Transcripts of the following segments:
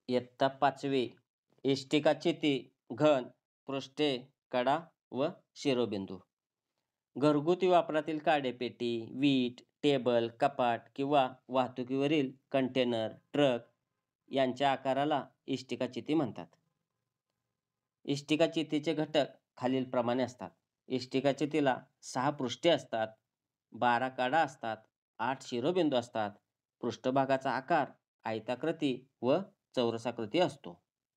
इयत्ता 5वी इष्टिकाचिती, घन, पृष्ठे, कडा व शिरोबिंदू. घरगुती वापरातील काडेपेटी, वीट, टेबल, कपाट किंवा वाहतुकीवरील कंटेनर, ट्रक यांच्या आकाराला इष्टिकाचिती म्हणतात. इष्टिकाचितीचे घटक खालीलप्रमाणे असतात. इष्टिकाचितीला 6 पृष्ठे असतात, 12 कडा असतात, 8 शिरोबिंदू असतात. पृष्ठभागाचा आकार आयताकृती व चौरसाकृती असतो.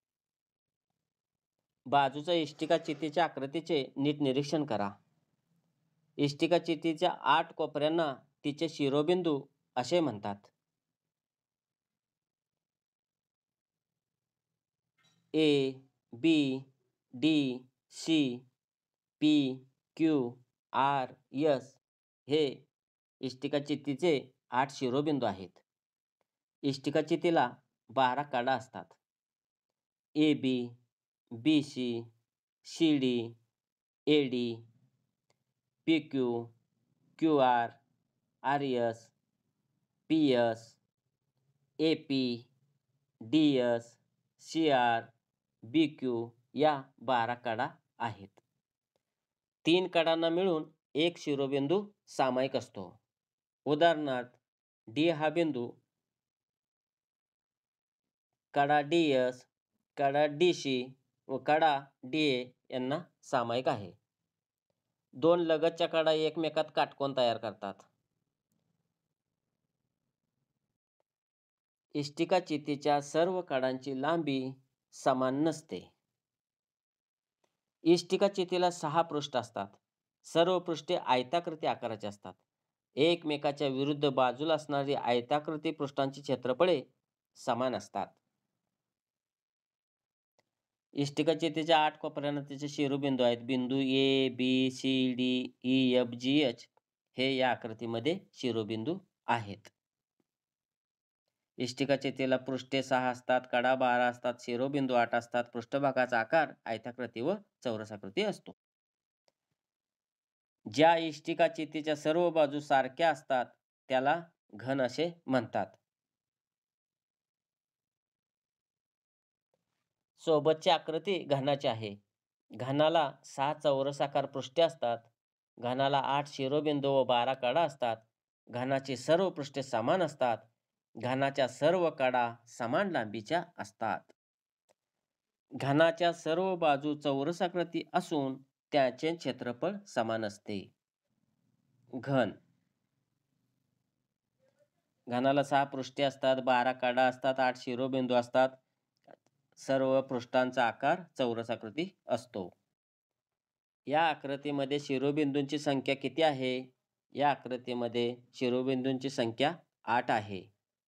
बाजूच्या इष्टिकाचितीच्या आकृतीचे नीट निरीक्षण करा. इष्टिकाचितीच्या 8 कोपऱ्यांना तिचे शिरोबिंदू असे म्हणतात. A, B, D, C, P, Q, R, S हे इष्टिकाचितीचे 8 शिरोबिंदू आहेत. इष्टिकाचितीला 12 कडा असतात. A B, B C, C D, A D, P Q, Q R, R S, P S, A P, D S, C R, B Q या 12 कडा आहेत. 3 कडांना मिळून एक शिरोबिंदू सामायिक असतो. उदाहरणार्थ, डी हा बिंदू कडा डी एस, कडा डी सी व कडा डी ए यांना सामायिक आहे. 2 लगतच्या कडा एकमेकात काटकोन तयार करतात. इष्टिकाचितीच्या सर्व कडांची लांबी समान नसते. इष्टिकाचितीला 6 पृष्ठ असतात. सर्व पृष्ठे आयताकृती आकाराची असतात. एकमेकाच्या विरुद्ध बाजूला असणारी आयताकृती पृष्ठांची क्षेत्रफळे समान असतात. इष्टिकाचितीच्या 8 कोपऱ्यांना तिचे शिरोबिंदू आहेत. बिंदू A, B, C, D, E, F, G, H हे या आकृतीमध्ये शिरोबिंदू आहेत. इष्टिकाचितीला पृष्ठे 6 असतात, कडा 12 असतात, शिरोबिंदू 8 असतात. पृष्ठभागाचा आकार आयताकृती व चौरसाकृती असतो. ज्या इष्टिकाचितीच्या सर्व बाजू सारख्या असतात त्याला घन असे म्हणतात. सोबतची आकृती घनाची आहे. घनाला 6 चौरसाकार पृष्ठे असतात. घनाला 8 शिरोबिंदू व 12 कडा असतात. घनाची सर्व पृष्ठे समान असतात. घनाच्या सर्व कडा समान लांबीच्या असतात. घनाच्या सर्व बाजू चौरसाकृती असून त्याचे क्षेत्रफळ समान असते. घन घनाला 6 पृष्ठे असतात, 12 कडा असतात, 8 शिरोबिंदू असतात. सर्व पृष्ठांचा आकार चौरसाकृती असतो. या आकृतीमध्ये शिरोबिंदूंची संख्या किती आहे? या आकृतीमध्ये शिरोबिंदूंची संख्या 8 आहे.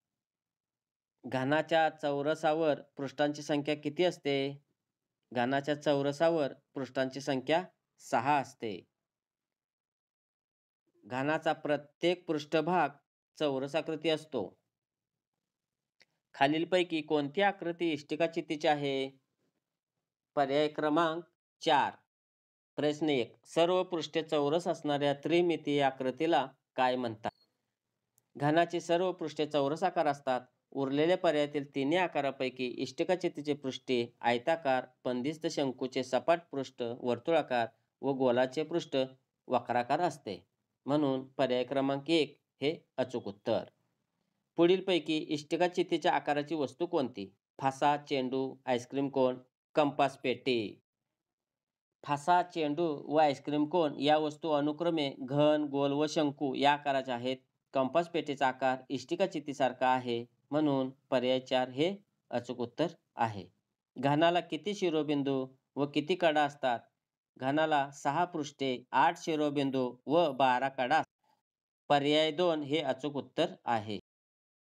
घनाच्या चौरसावर पृष्ठांची संख्या किती असते? घनाच्या चौरसावर पृष्ठांची संख्या 6 असते. घनाचा प्रत्येक पृष्ठभाग चौरसाकृती असतो. खालीलपैकी कोणती आकृती इष्टिकाचितीची आहे? पर्याय क्रमांक 4. प्रश्न 1. सर्व पृष्ठे चौरस असणाऱ्या त्रिमितीय आकृतीला काय म्हणतात? घनाची सर्व पृष्ठे चौरसाकार असतात. उरलेल्या पर्यायातील तिन्ही आकारापैकी इष्टिकाचितीचे पृष्ठे आयताकार, बंदिस्त शंकूचे सपाट पृष्ठ वर्तुळाकार व गोलाचे पृष्ठ वक्राकार असते. म्हणून पर्याय क्रमांक 1 हे अचूक उत्तर. पुढीलपैकी इष्टिकाचितीच्या आकाराची वस्तू कोणती? फासा, चेंडू, आईस्क्रीम कोन, कंपास पेटी. फासा, चेंडू व आईस्क्रीम कोन या वस्तू अनुक्रमे घन, गोल व शंकू या आकाराच्या आहेत. कंपास पेटीचा आकार इष्टिकाचितीसारखा आहे. म्हणून पर्याय 4 हे अचूक उत्तर आहे. घनाला किती शिरोबिंदू व किती कडा असतात? घनाला 6 पृष्ठे, 8 शिरोबिंदू व 12 कडा. पर्याय 2 हे अचूक उत्तर आहे.